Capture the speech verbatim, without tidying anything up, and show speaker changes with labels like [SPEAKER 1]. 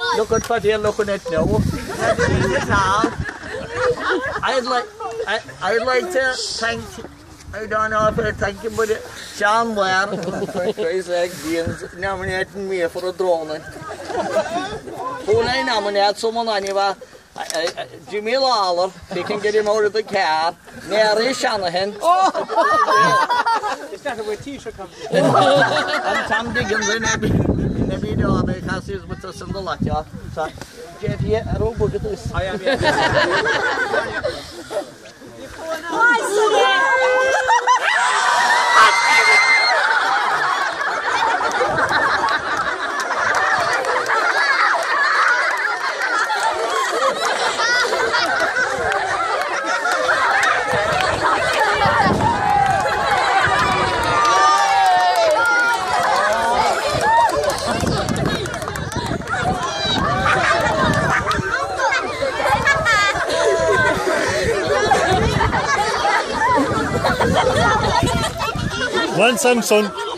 [SPEAKER 1] Look at what you're looking at now. I'd like, I, I'd like to thank, I don't know if I thank you, but Sean Ware for Christ's sake nominating me for a drone. Who I nominate someone anyway. Jimmy Lawler, they can get him out of the car. Mary Shanahan.
[SPEAKER 2] Is that where T-shirt comes in?
[SPEAKER 1] And Tom Diggins in every, in every door because he's with us in the lot, yeah. So, Jeff, yeah, I don't look at this.
[SPEAKER 2] I am, yeah.
[SPEAKER 3] One Samson.